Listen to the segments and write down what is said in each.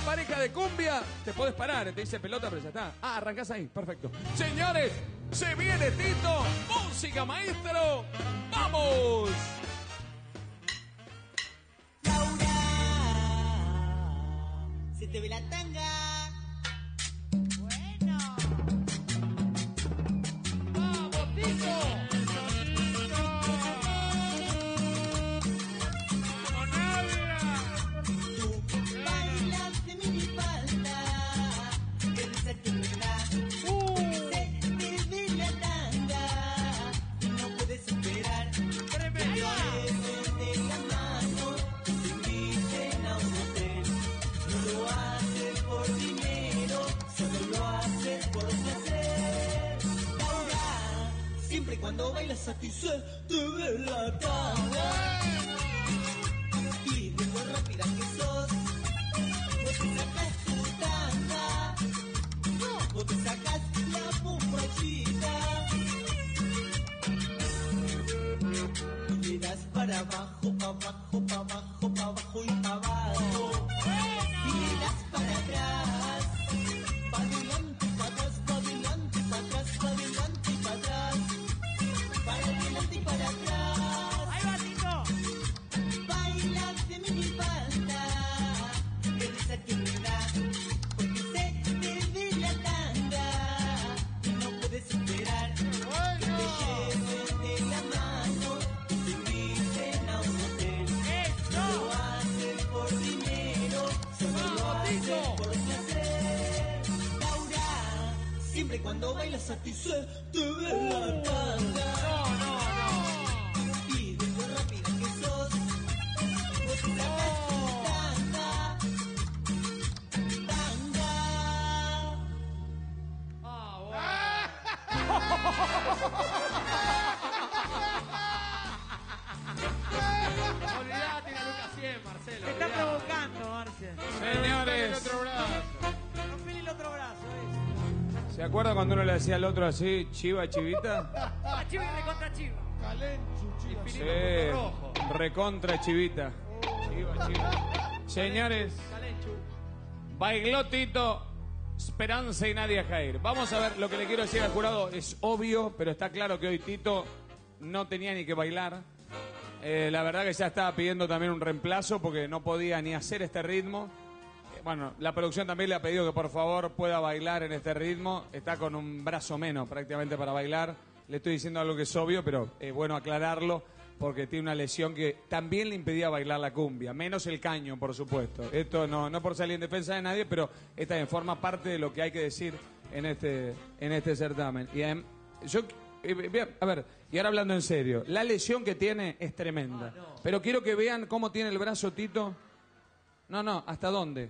pareja de cumbia, te podés parar, te dice pelota, pero ya está. Ah, arrancás ahí, perfecto. Señores, se viene Tito, música maestro, ¡vamos! Laura, se te ve la tanga. Bueno. ¡Vamos, Tito! Bailas de minifalda, que risa que me da. Se te ve la tanga, no puedes esperar. Tremendo. De la mano, te inviten a un hotel. No lo haces por dinero, solo lo haces por placer. Laura, siempre y cuando bailas a ti se te ve la tanga. Y de lo rápida que sos, vos te sacas tu tanga, vos te sacas la bombachita y le das para abajo, pa' abajo, pa' abajo, pa' abajo y pa' abajo. Y le das para atrás, pa' adelante, pa' atrás, pa' adelante, pa' atrás, pa' adelante y pa' atrás, para adelante y para atrás. Ahí va, Tito. Bailas de minifalda, que risa que me da, porque se te ve la tanga, y no puedes esperar. Que te lleven de la mano, que te inviten a un hotel. No lo haces por dinero, solo lo haces por placer. Laura, siempre y cuando bailas a ti se te ve la tanga. Y de lo rápida que sos, vos te sacas tu tanga, tanga. Olvidate de Lucas 100, Marcelo. Te está provocando, Marce. Señores, Rompele el otro brazo, ¿se acuerda cuando uno le decía al otro así, chiva, chivita? A Chiva y recontra Chiva. Sí, recontra chivita. Chiva, chiva. Señores, bailó Tito, Esperanza y Nadia Jair. Vamos a ver, lo que le quiero decir al jurado es obvio, pero está claro que hoy Tito no tenía ni que bailar. La verdad que ya estaba pidiendo también un reemplazo porque no podía ni hacer este ritmo. Bueno, la producción también le ha pedido que por favor pueda bailar en este ritmo. Está con un brazo menos prácticamente para bailar. Le estoy diciendo algo que es obvio, pero es bueno aclararlo porque tiene una lesión que también le impedía bailar la cumbia. Menos el caño, por supuesto. Esto no por salir en defensa de nadie, pero esta bien forma parte de lo que hay que decir en este certamen. Y a ver, y ahora hablando en serio, la lesión que tiene es tremenda. Pero quiero que vean cómo tiene el brazo Tito. No, ¿hasta dónde?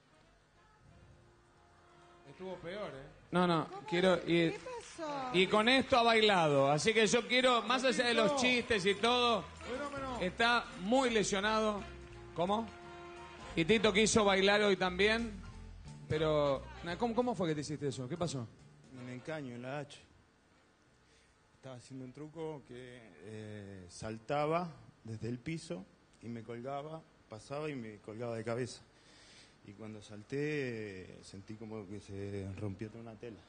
Estuvo peor, No, quiero ir. ¿Qué pasó? Y con esto ha bailado. Así que yo quiero, más allá de los chistes y todo, está muy lesionado. ¿Cómo? Y Tito quiso bailar hoy también. Pero, ¿cómo fue que te hiciste eso? ¿Qué pasó? En el caño, en la H. Estaba haciendo un truco que saltaba desde el piso y me colgaba, pasaba y me colgaba de cabeza. Y cuando salté sentí como que se rompió toda una tela.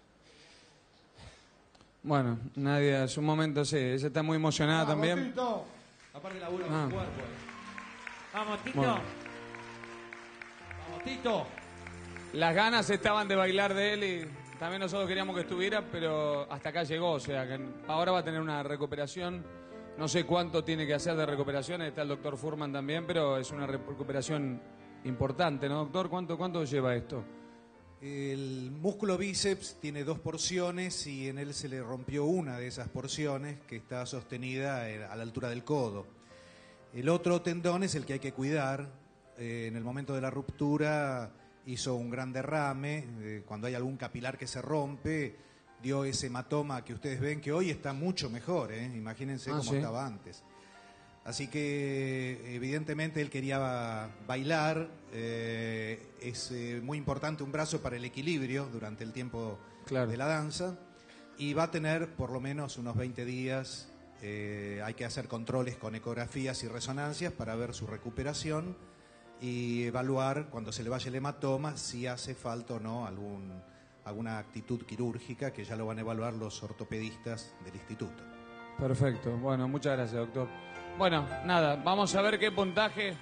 Bueno, Nadia, es un momento, sí, ella está muy emocionada también. Tito. Aparte labura con su cuerpo. Vamos, Tito. Bueno. Vamos, Tito. Las ganas estaban de bailar de él y también nosotros queríamos que estuviera, pero hasta acá llegó, o sea, que ahora va a tener una recuperación. No sé cuánto tiene que hacer de recuperación, está el doctor Furman también, pero es una recuperación importante, ¿no, doctor? ¿Cuánto lleva esto? El músculo bíceps tiene 2 porciones y en él se le rompió una de esas porciones que está sostenida a la altura del codo. El otro tendón es el que hay que cuidar. En el momento de la ruptura hizo un gran derrame. Cuando hay algún capilar que se rompe, dio ese hematoma que ustedes ven, que hoy está mucho mejor, imagínense cómo ¿sí? estaba antes. Así que evidentemente él quería bailar, es muy importante un brazo para el equilibrio durante el tiempo de la danza, y va a tener por lo menos unos 20 días, hay que hacer controles con ecografías y resonancias para ver su recuperación, y evaluar cuando se le vaya el hematoma si hace falta o no alguna actitud quirúrgica, que ya lo van a evaluar los ortopedistas del instituto. Perfecto. Bueno, muchas gracias, doctor. Bueno, nada, vamos a ver qué puntaje.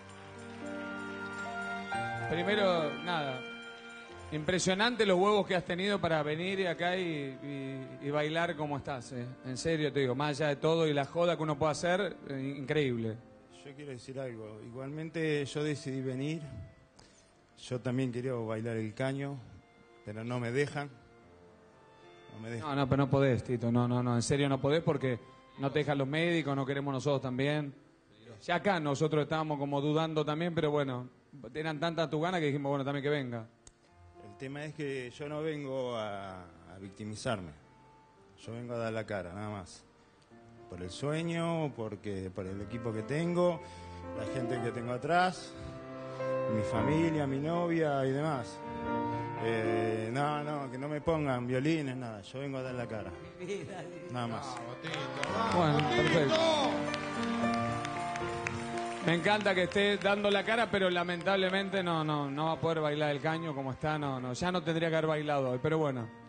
Primero, nada, impresionante los huevos que has tenido para venir acá y bailar como estás, ¿eh? En serio te digo, más allá de todo y la joda que uno puede hacer, increíble. Yo quiero decir algo. Igualmente yo decidí venir. Yo también quería bailar el caño, pero no me dejan. No me dejan. No, pero no podés, Tito. No, en serio no podés porque no te dejan los médicos, no queremos nosotros también. Ya acá nosotros estábamos como dudando también, pero bueno, eran tantas tus ganas que dijimos, bueno, también que venga. El tema es que yo no vengo a victimizarme. Yo vengo a dar la cara, nada más. Por el sueño, por el equipo que tengo, la gente que tengo atrás, mi familia, mi novia y demás. Que no me pongan violines, nada. Yo vengo a dar la cara. Nada más. Bueno, perfecto. Me encanta que esté dando la cara, pero lamentablemente no va a poder bailar el caño como está. Ya no tendría que haber bailado hoy, pero bueno.